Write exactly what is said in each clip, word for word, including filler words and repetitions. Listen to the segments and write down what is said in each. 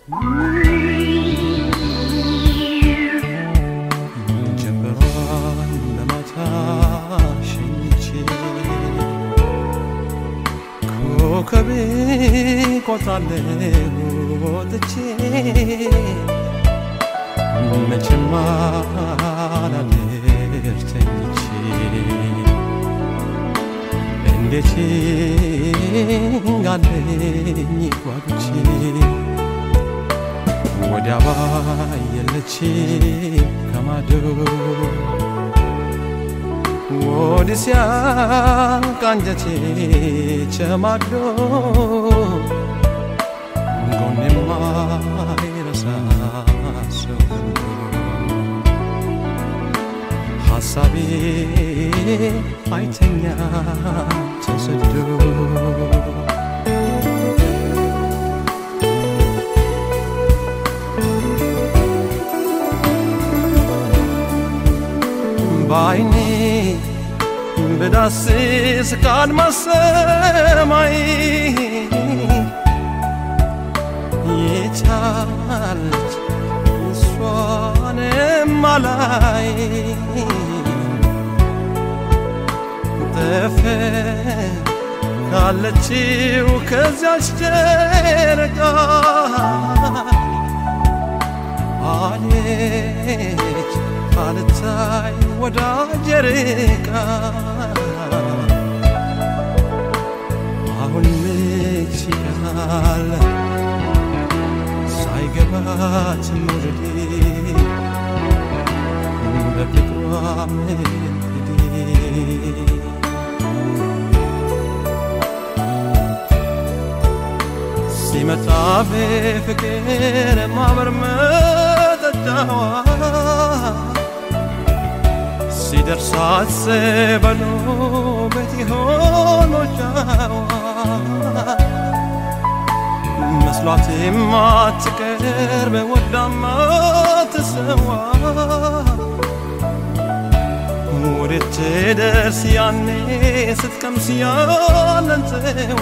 ጀምሯል ለማታ ሸኝቼ ኮከቤ ቆጥራለሁ ወጥቼ መቼም አላድር ተኝቼ እንዴት ጋለኝ ጓጉቼ ወዲያ ባየለች ከማዶ ወዲያ ቃንጀቴ ቸማዶ ጎኔማ ይረሳ ሰው ሐሳቤ አይተኛ ተሰዶ ባይኔ በዳስስ ከአድማስ ሰማይ የቻለች እሷንም አላይ ጠፈር ካለችው ከዚያች ጨረቃ አለች አልታይ ወዳጄ ርቃ አሁን መች ይላል ሳይገባት መውደዴ በፍቅሯ መንገዴ ሲመጣ በፍቅር ማበር መጠጣዋ ሲደርሳት ሰበኑ ቤት ይሆን ሞጫዋ መስሏትም አትቀርብ ወዳማ ትሰዋ ወዴት ትደርስ ያኔ ስትቀምስ ያለን ተዋ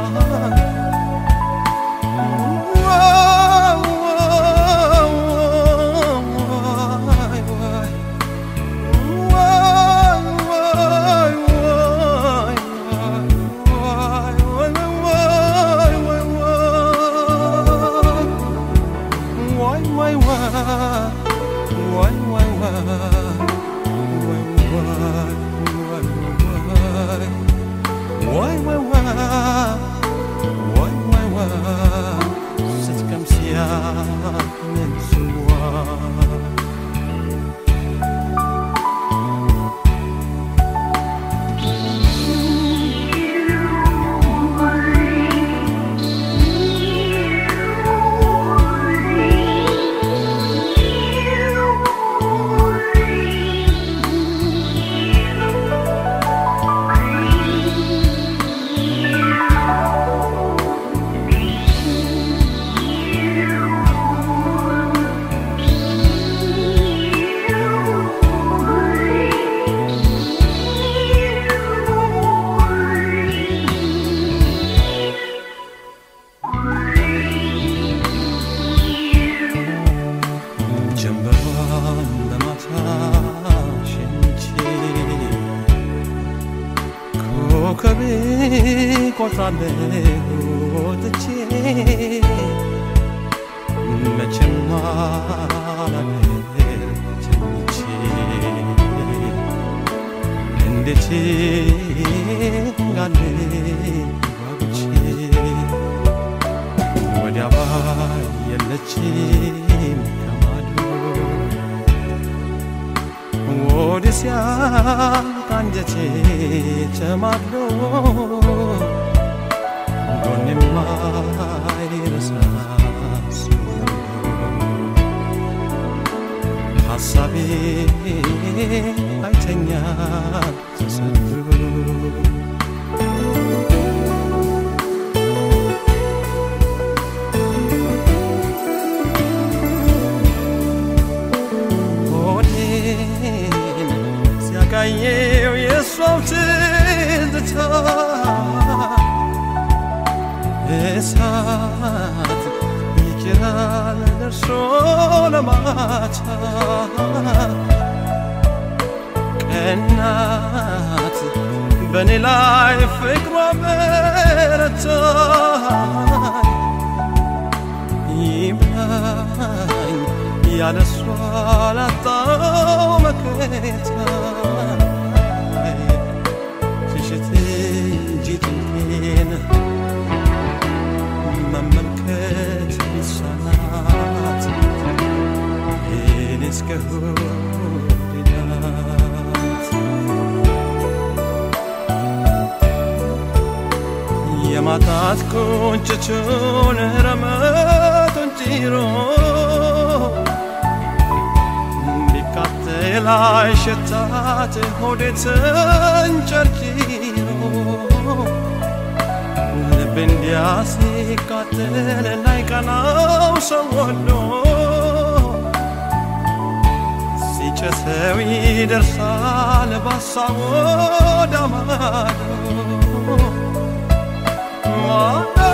ኮከቤ ቆጥራለሁ ወጥቼ መቼም አላድር ተኝቼ እንዴት ጋለኝ ጓጉቼ ወዲያ ባየለችም ከማዶ ወዲያ ቃንጀቴ ቸማዶ ጎኔማ ይረሳ ሐሳቤ አይተኛ ተሰዶ ሲያቃኘው የሷው ትዝታ እሳት ይጭራል درسو لماتا كأنات بني لاي فكرة برتا يبهاي يا لسوال الطعمك ششتي جيتين مملكت بالصلاة ينس كهولات يا ما تكون تشون رمات تيرو بكتل عيشتات هودت انجرجيرو بندياسي قاتل نايكاناو سوالو سيچسوي درسال باساو دامادو مادو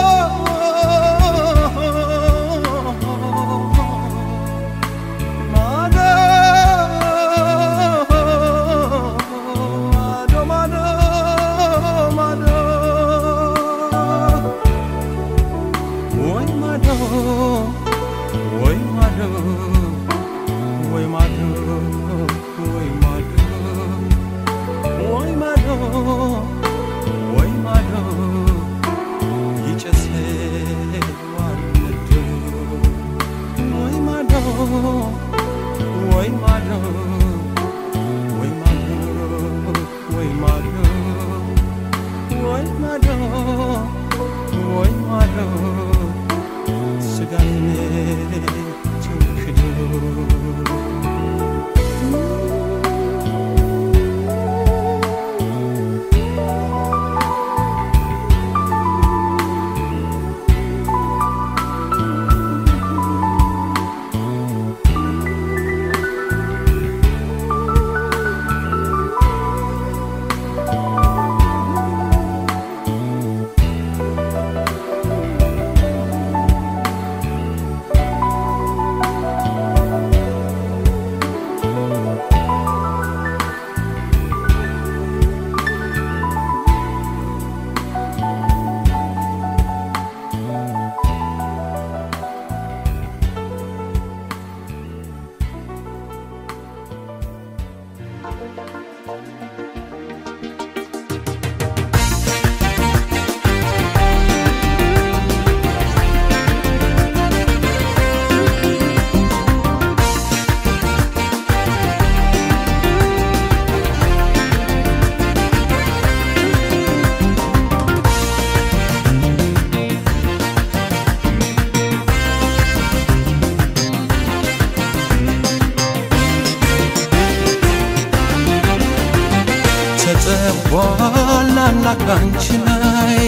አንቺ ላይ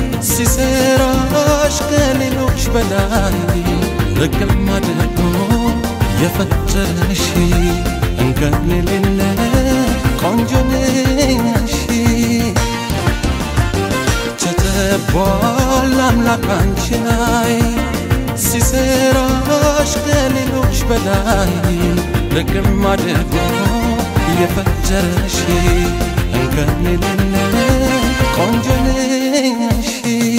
ሲሰራሽ ከሌሎች በላይ ረግም አድርጎ የፈጠረሽ እንከን የሌለ ቆንጆ ነሽ ተተቧል አምላክ አንቺ ላይ ሲሰራሽ ከሌሎች በላይ ረግም አድርጎ የፈጠረሽ እንከን የሌለ ቆንጆ ነሽ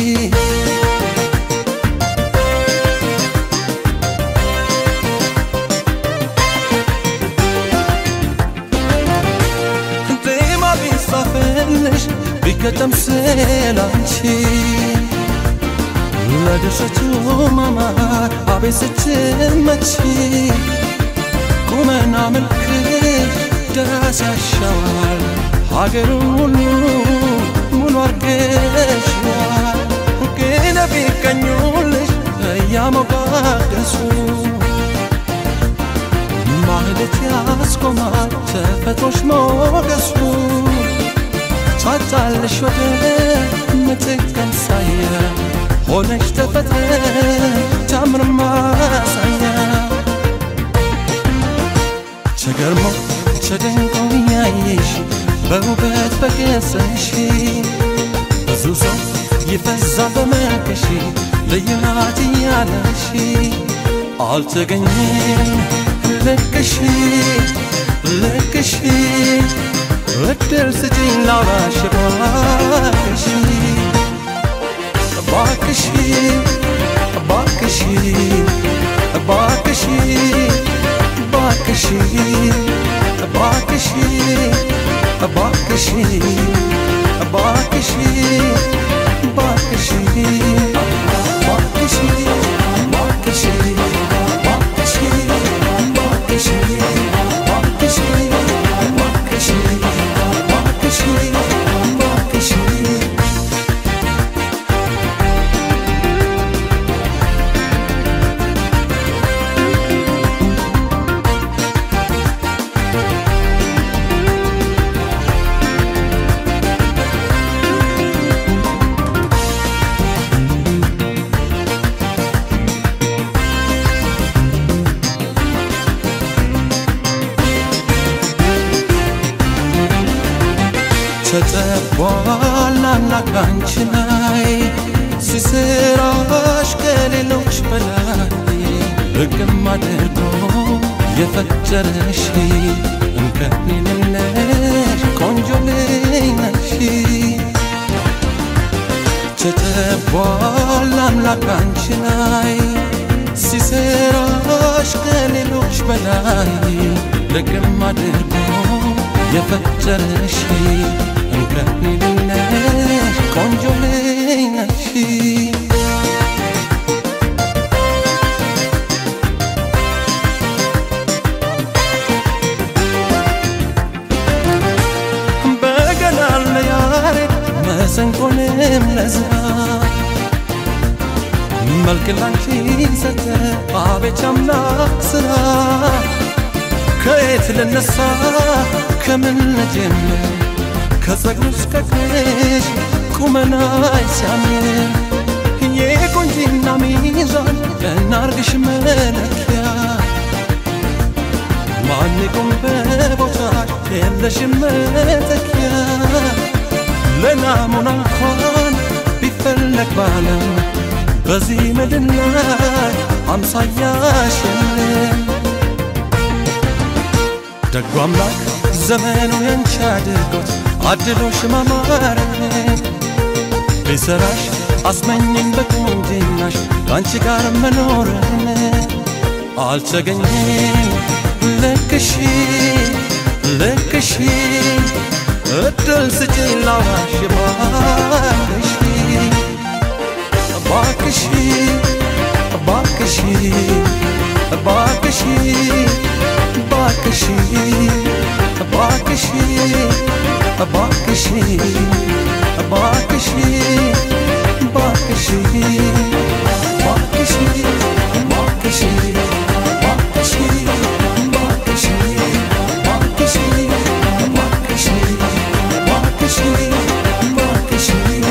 ጤማ ቢሳፈልሽ ቢከተም ስላንቺ ለደሰቱ ማማር አቤት ስትመቺ ቁመና መልክሽ ደስ ያሻዋል ሀገሩን ሁሉ ሙሉ አርገሽዋል ግን ቢቀኙልሽ እያሞጋገሱ ማህሌት ያስቆማል ተፈጥሮሽ ሞገሱ ሳታልሽ ወደ ምትክ አምሳያ ሆነሽ ተፈጥረሽ ታምር ማሳያ ተገርሞ ተደንቆ ያየሽ በውበት በገሰሽ ብዙ ሰው ይፈዛል በመልክሽ ልዩ ናት እያለሽ አልተገኘም ልክሽ ልክሽ እድል ስጪኝ ላውራሽ እባክሽ እባክሽ እባክሽ እባክሽ እባክሽ እባክሽ እባክሽ እባክሽ እባክሽ እባክሽ እባክሽ ተጠቧል አምላካንቺ ላይ ሲሰራሽ ከሌሎች በላይ ሕግም አድርጎ የፈጠረሽ እንከን የሌለሽ ቆንጆ ልጅ ነሽ ተጠቧል አምላካንቺ ላይ ሲሰራሽ ከሌሎች በላይ ሕግም አድርጎ የፈጠረሽ እንከን የሌለሽ ቆንጆ ልጅ ነሽ በገና ለያሬድ መሰንቆንም ለዝራ መልክ ላንቺ ሰጠ አቤት አምላክ ስራ ከየት ልነሳ ከምን ልጀምር ከጸጉርሽ ከቅሽ ቁመናሽ ሲያምር የቆንጂና ሚዛን እናርግሽ መለኪያ ማን ይቆም በቦታሽ የለሽም መተኪያ ለናሙና እንኳን ቢፈለግ ባለም በዚህ ምድር ላይ አምሳያሽ የለም ደጉ አምላክ ዘመኑን ያንቺ አድርጎት አድሎሽ ማማረ ቢሰራሽ አስመኘኝ በቁንጅናሽ ከአንቺ ጋር መኖርን አልተገኘም ልክሽ ልክሽ እድል ስጪኝ ላውራሽ እባክሽ እባክሽ እባክሽ እባክሽ እባክሽ እባክሽ እባክሽ እባክሽ እባክሽ እባክሽ እባክሽ እባክሽ እባክሽ እባክሽ እባክሽ እባክሽ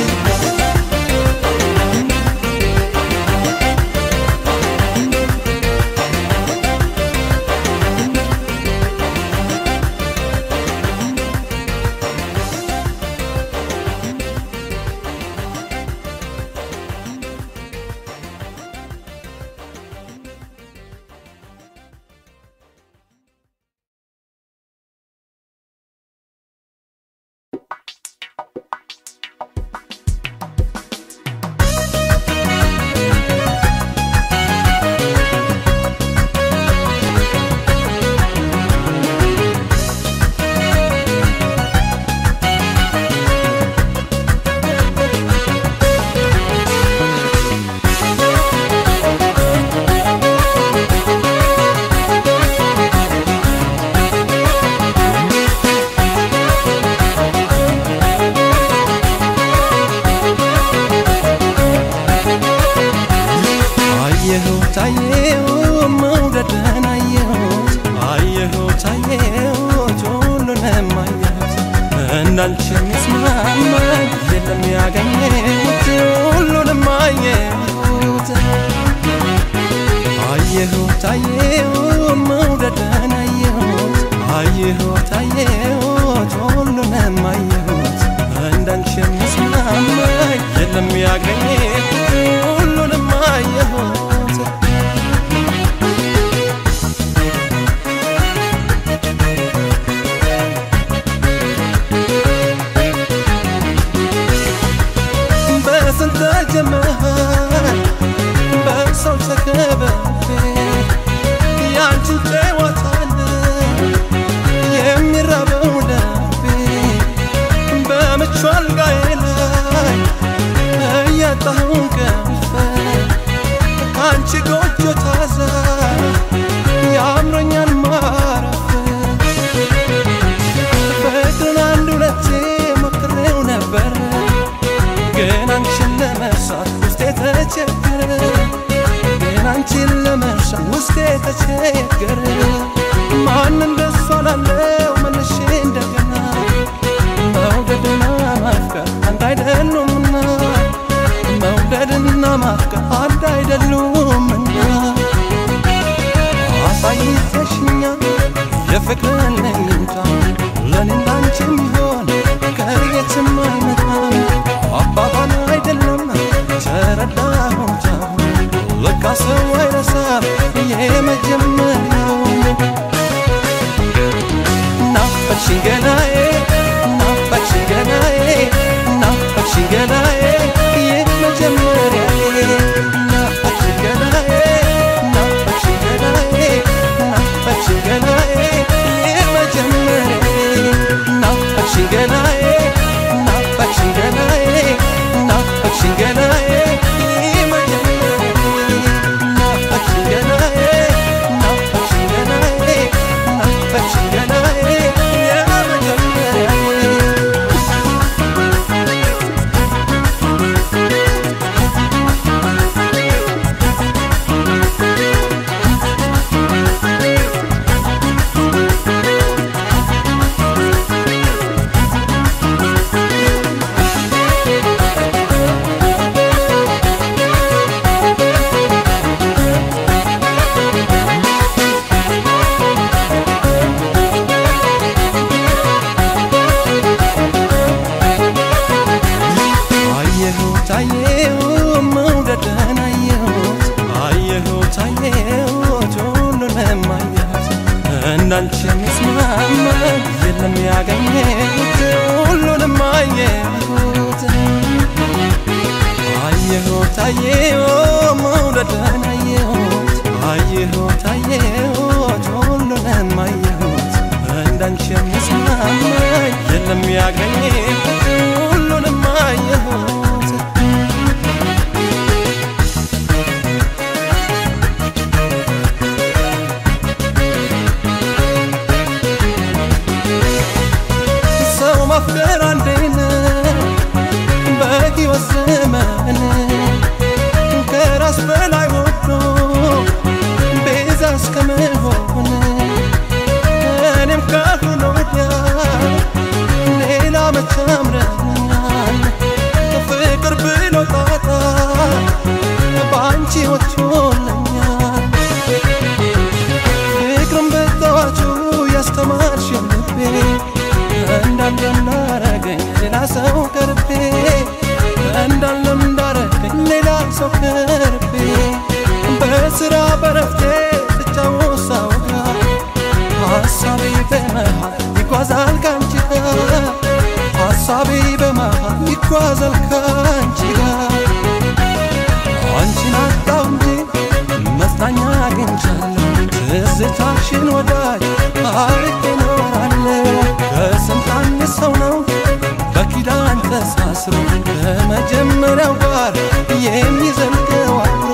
እንዳንቺ የሚስማማኝ የለም ያገኘሁት ሁሉንም አየሁት አየሁት አየሁት መውደድን አየሁት አየሁት አየሁት ሁሉንም አየሁት እንዳንቺ የሚስማማኝ የለም ያገኘሁት ሁሉንም አየሁት ልቤ ያንቺን ጨዋታን የሚራበው ልቤ በምቹ አልጋዬ ላይ እያጣሁ እንቅልፍ ከአንቺ ጎጆ ታዛ ያምረኛል ማረፍ ፍቅርን አንድ ሁለቴ ሞክሬው ነበር ግን አንቺን ለመርሳት ውስጤ ተቸገረ ግን አንቺን ለመርሳት ውስጤ ተቸገረ ማን እንደሷ ላለው መልሼ እንደገና መውደድና ማፍቀር አንድ አይደሉምና መውደድና ማፍቀር አንድ አይደሉምና አሳይተሽኛል የፍቅርን ለኝታ ለኔ እንዳንቺም ቢሆን ከየትም አይመጣም አባባል አይደለም ተረዳሁት ለካ ሰው አይረሳም የመጀመሪያው ናፈቅሽኝ ገናዬ ናፈቅሽኝ ገናዬ ናፈቅሽኝ ገናዬ የመጀመሪያዬ ናፈቅሽኝ ገናዬ ናፈቅሽኝ ገናዬ ናፈቅሽኝ ገናዬ የመጀመሪያዬ ናፈቅሽኝ ገናዬ ናፈቅሽኝ ገናዬ ናፈቅሽኝ ገናዬ እንዳንቺ የሚስማማ የለም ያገኘሁት ሁሉንም አየሁት አየሁት አየሁት መውደድን አየሁት አየሁት አየሁት ሁሉንም አየሁት እንዳንቺ የሚስማማ የለም ያገኘሁት ሁሉንም አየሁት ማፍቀር አንዴ ነው በሕይወት ዘመን ከራስ በላይ ወዶ ቤዛ እስከመሆን እኔም ካሁን ወዲያ ሌላ መች ያምረኛል ፍቅር ብሎ ጣጣ በአንቺ ወጥቶልኛል ፍቅርን በጠዋቱ ያስተማርሽኝ ልቤ እንዳለ እንዳረገኝ ሌላ ሰው ከርቤ እንዳለ እንዳረገኝ ሌላ ሰው ከርቤ በስራ በረፍቴ ስጫወት ሳወጋ ሀሳቤ በመሃል ይጓዛል ካንቺ ጋር ሀሳቤ በመሃል ይጓዛል ካንቺ ጋር አንቺን አጣሁ እንጂ መጽናኛ አግኝቻለሁ ትዝታሽን ወዳጅ አርቄ እኖራለሁ ከስንት አንድ ሰው ነው በኪዳን ተሳስሮ ከመጀመሪያው ጋር የሚዘልቀው አብሮ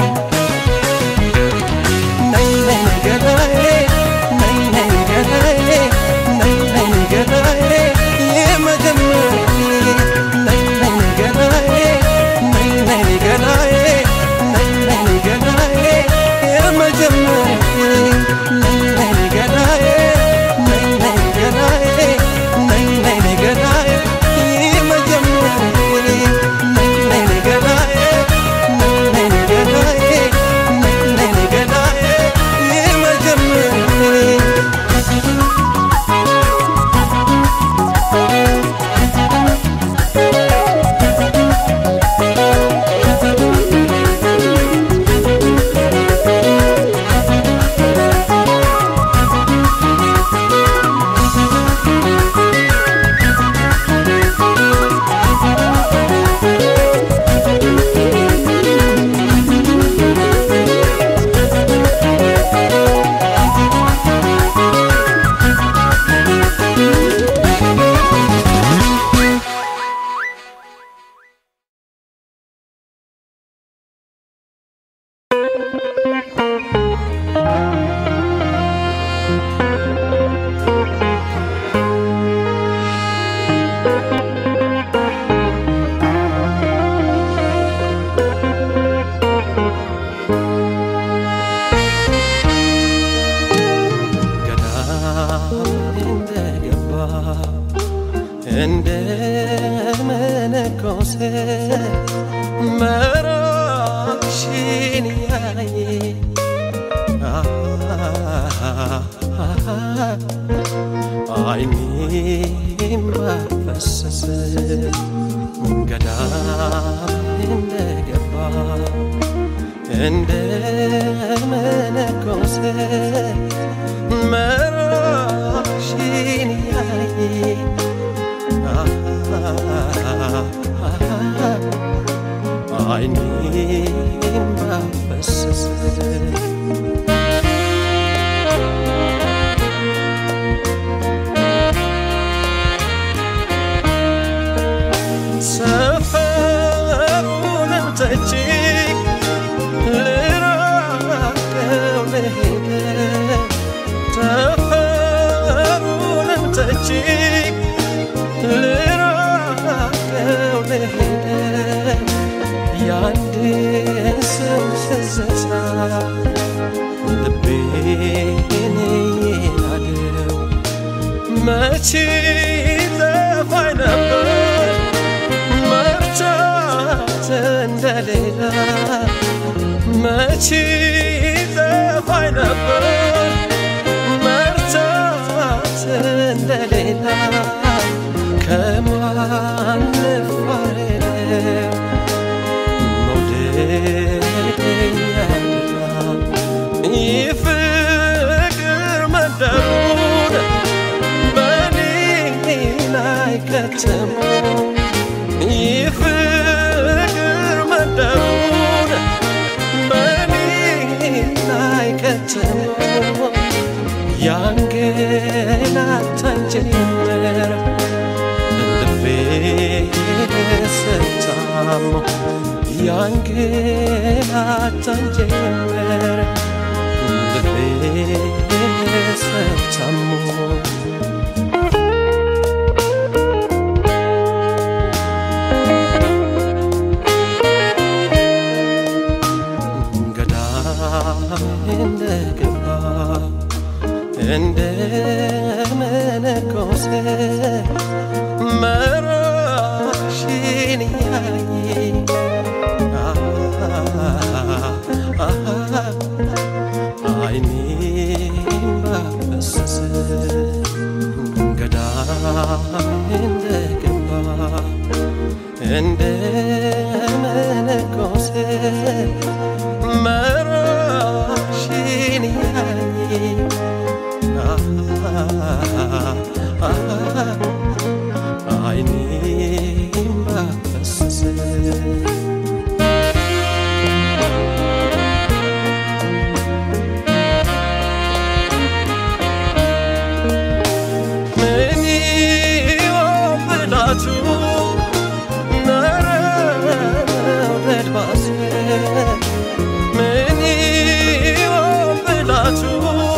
ነይ ነይ ገዳዬ ነይ ነይ ገዳዬ ነይ ነይ ገዳዬ የመጀመሪያዬ ነይ ነይ ገዳዬ ነይ ነይ ገዳዬ ነይ ነይ ገዳዬ የመጀመሪያዬ ነይ ነይ ገዳዬ እንደ መነኮሴ መራቅሽን ያየ አይኔም ባፈሰሰ ገዳም እንደገባ እንደ መነኮሴ መራቅሽን ያየ አይኔም ባፈሰሰ ሰፈሩንም ትቼ ልራቀው ልሄድ ሰፈሩንም ትቼ ልራቀው ልሄድ ያንድ ሰው ትዝታ ልቤን ይናደው መቼ ጠፋኝ ነበር መርቻት እንደሌላ መቼ ጠፋኝ ነበር መርቻት እንደሌላ ከማን ልፋረደው ይፍቅር መንደሩን በኔ ላይ ከተሞ ይፍቅር መንደሩን በኔ ላይ ከተሞ ያንገላታኝ ጀመር ልቤ ስታሞ ያንገላታኝ ጀመር ልቤ ስታሞ እንደገባ እንደ መነኮሴ መራቅሽን ያየ አይኔም ባፈሰሰ ገዳም እንደገባ እንደ መነኮሴ መራቅሽን ያየ አይኔም ባፈሰሰ ምን ይወብላቱ ነረው ደድባሴ ምን ይወብላቱ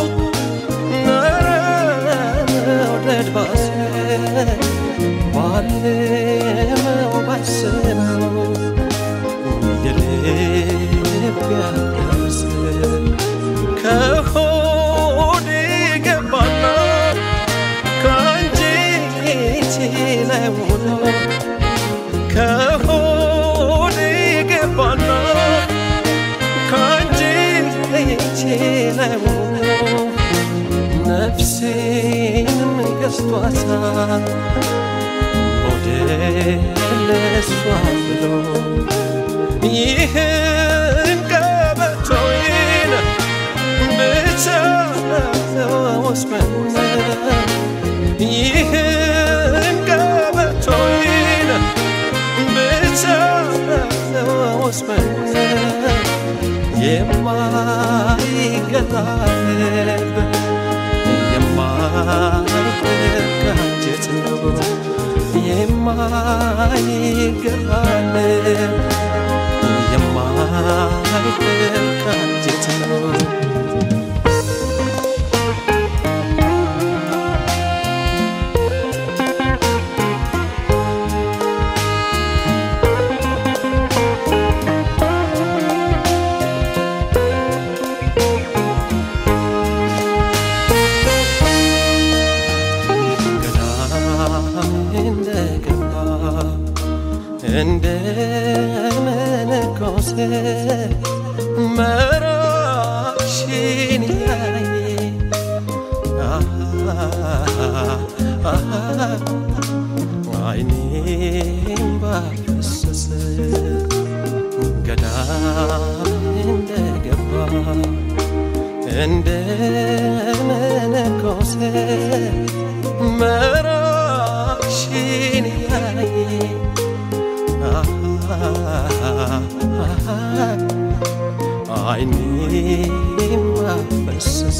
ነረው ደድባሴ ባለመው ባሰበው የልብ ያደረሰ ከሆዴ ገባና ከአንጀቴ ላይ ውሎ ከሆዴ ገባና ከአንጀቴ ላይ ውሎ ነፍሴንም ገዝቷታል ለሷ ብሎ ይህን ቀበቶዬን ብቻ ወስመን ይህን ቀበቶዬን ብቻ ወስመን የማይገጣጠም የማይተካ አንጀት ነው የማይገባለም የማይተካ አንጀት ነው እንደመነኮሴ መራቅሽን ያየ አይኔም ባፈሰሰ ገዳም እንደገባ እንደመነኮሴ መራቅሽን ያየ አይኔም ባፈሰሰ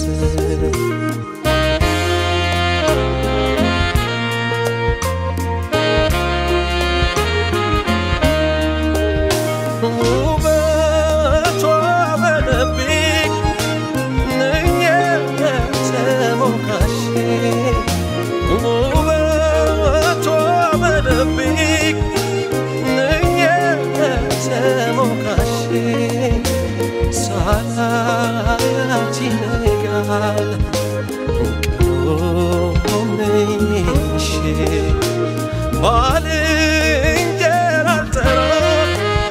ባልንጀራ አልጠራም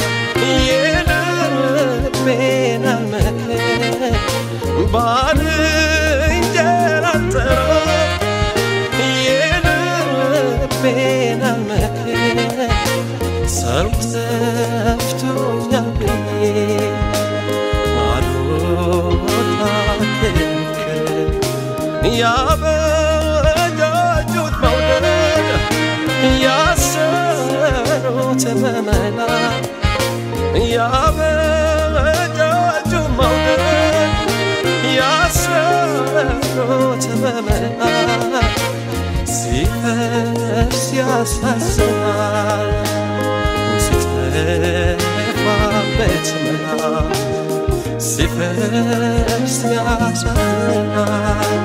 የልቤን አልመክር ባልንጀራ አልጠራም የልቤን አልመክር ሰው ጠፍቶኛል ብዬ ያበጃጁት መውደድ ያሰሩት በመላ ያበጃጁት መውደድ ያሰሩት በመላ ሲፈርስ ያሳዝናል ሲጠፋበት መላ ሲፈርስ ያሳዝናል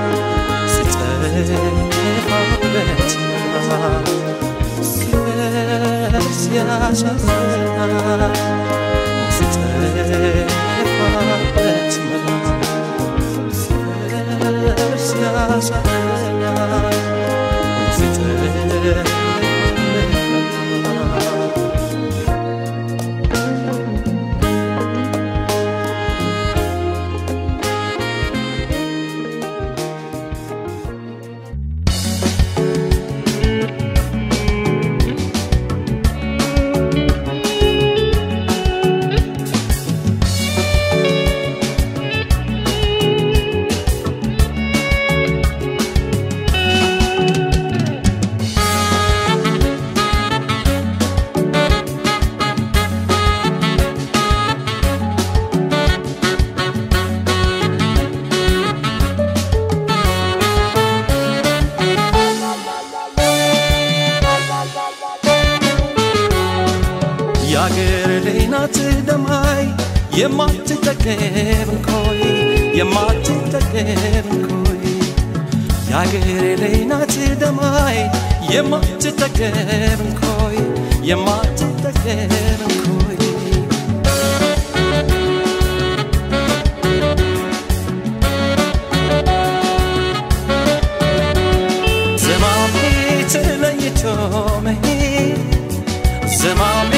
ሲጠፋበት መላ ሲፈርስ ያሳዝናል ሲጠፋበት መላ ሲፈርስ ያሳዝናል ሲጠፋበት ያገር ለይናት ደማይ የማትጠገብ እንኮይ የማትጠገብ እንኮይ ያገር ለይናት ደማይ የማትጠገብ እንኮይ የማትጠገብ እንኮይ ዘማሜ ተለይቶ መሄድ ዘማሜ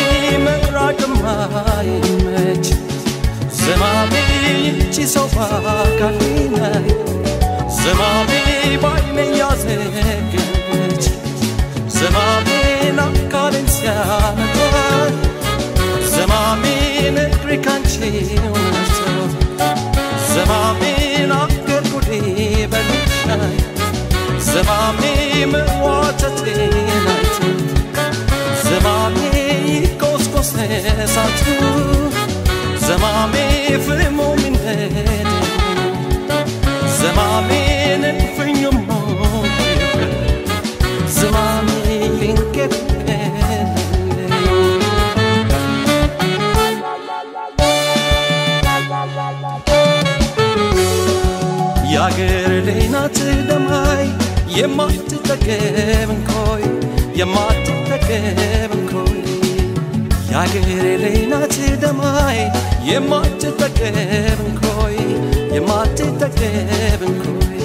መራቅማይመች ዘማሜ ይቺ ሰው ባካፊናይ ዘማሜ ባይኔ ያዘገች ዘማሜ ናካልን ሲያመጣል ዘማሜ ንግሪ ካንቺው ነፍቶ ዘማሜ ናገር ጉዴ በልሻይ ዘማሜ መዋተቴን አይቶ ዘማሜ ቆስቆስ እሳቱ ዘማሜ ፍሞ ምንሄድ ዘማሜ ንፍኙሞ ዘማሜ ሊንገበል ያገር ለይናት ደማይ የማትጠገብ እንኮይ የማትጠገብ እንኮይ ያገር ለይናት ደማይ የማትጠገብ እንኮይ የማትጠገብ እንኮይ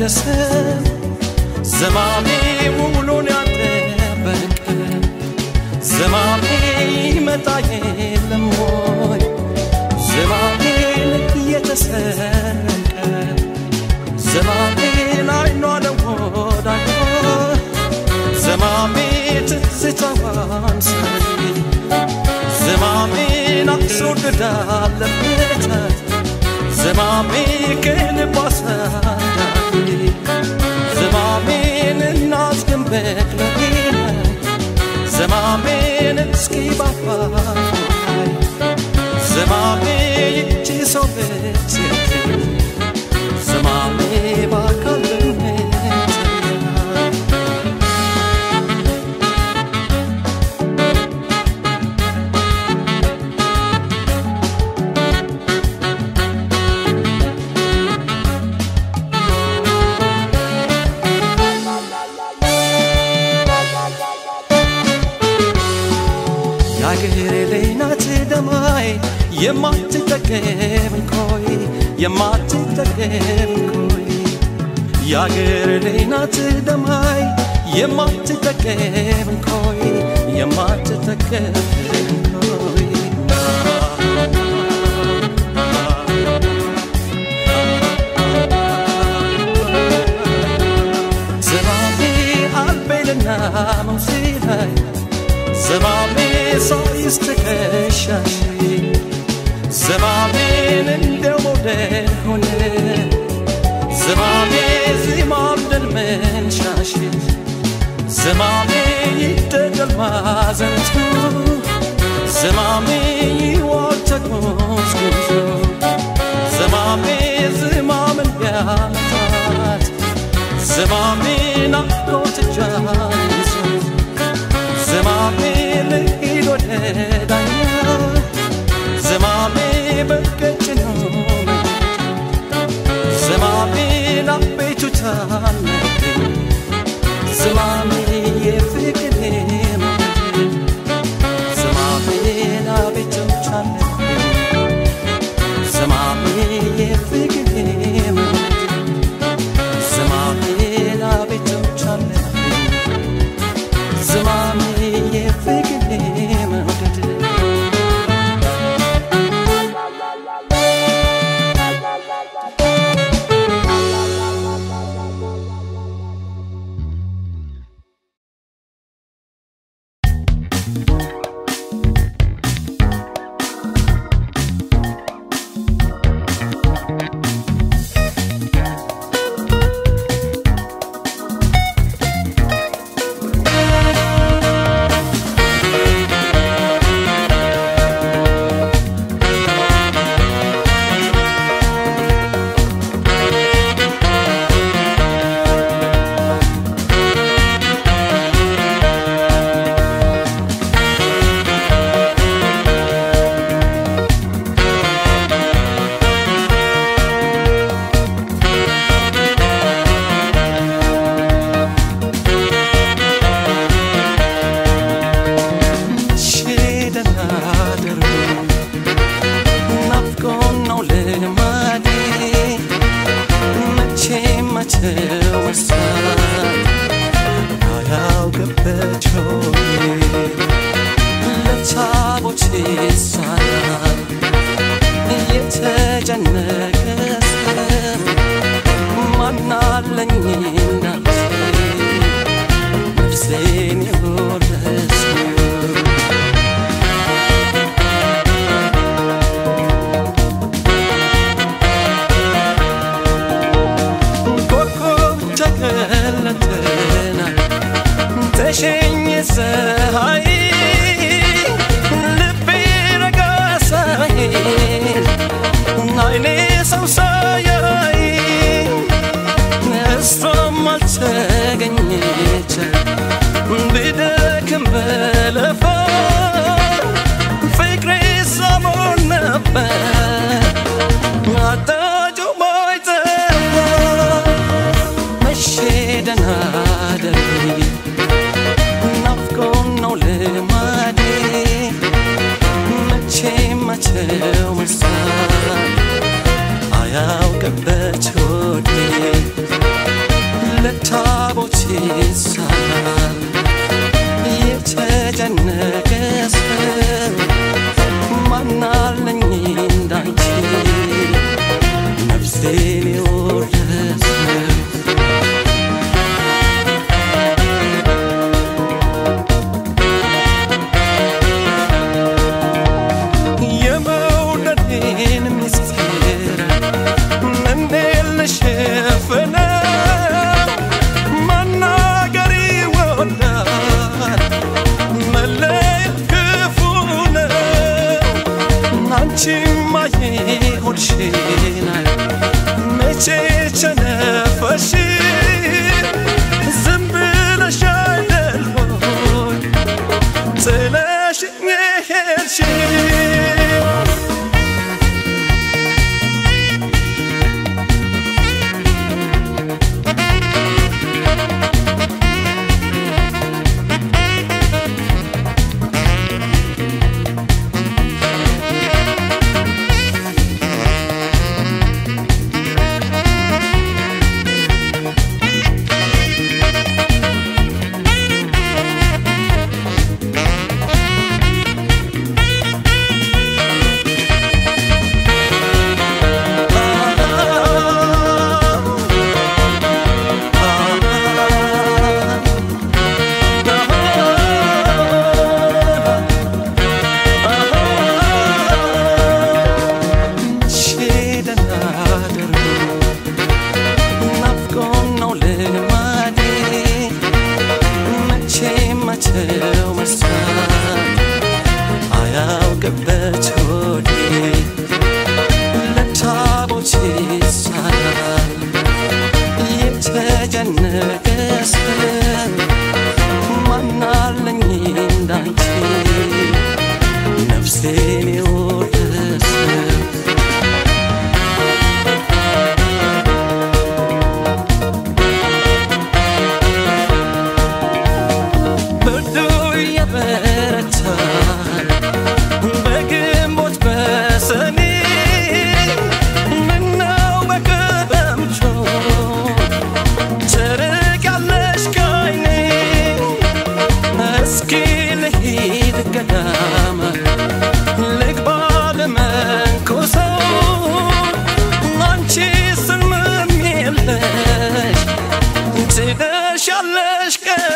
ደሰም ዘማሜ ሙሉን ያጠበቀ ዘማሜ ይመጣ የለም ወይ ዘማሜን እየተሰረቀ ዘማሜን አይኗ ለወዳጇ ዘማሜ ትዝታዋን ሳይ ዘማሜን አስወድዳለበት ዘማሜ ከልቧ ሳዳኝ ዘማሜን እናስገንበቅ ለጌነ ዘማሜን እስኪ ባፋይ ዘማሜ ይቺ ሰው ብትገኝ ዘማሜ ባካል የማትጠገብ እንኮይ የማትጠገብ እንኮይ ያገር ለናት ደማይ የማትጠገብ እንኮይ የማትጠገብ እንኮይ ዘማሜ አልበልና መውሲላይ ዘማሜ ሳይስተከሻሽ ዘማሜን እንደው ሞዴል ሆነ ዘማሜ ዚማም ደልመንሻሽ ዘማሜ ይደገል ማዘንቱ ዘማሜ ይዋልተጎዝጉዞ ዘማሜ ዝማምን ቢያታት ዘማሜ ናፍቆት ጃይዞ ዘማሜ ልሂድ ወደ ዳኛ ዘማሜ በቀጭኑ ዘማሜ ናቤቱ ታለኝ ዘማሜ የፍቅሬ ዘማሜ ናቤቱ ታለኝ ዘማሜ የፍቅሬ ዘማሜ ናቤቱ ታለኝ ዘማሜ የፍቅሬ መውደድ I ይሳላል የተጨነቀ ሰው ማናለኝ እንዳንቺ ነፍሴን የወረሰው የመውደዴን ምስጢር እንዴት ልሸፍነው መናገር ይወዳል መለየት ክፉ ነው አንቺማ የሆድሽን መቼ ቸነፈሽ ዝም ብለሽ አይደል ሆይ ጥለሽኝ ሄድሽ መቼው መርሳት አያውቅበት ሆዴ ለታቦት ይሳላል የተጨነቀ ሰው ማናለኝ እንዳንቺ ነፍሴን የወረሰው በግንቦት በሰኔ ምነው በክረምቱ ትርቂያለሽ ከዓይኔ እስኪ ልሂድ ገዳም ልግባ ልመንኩሰው አንቺስ ምንም የለሽ ትደርሻለሽ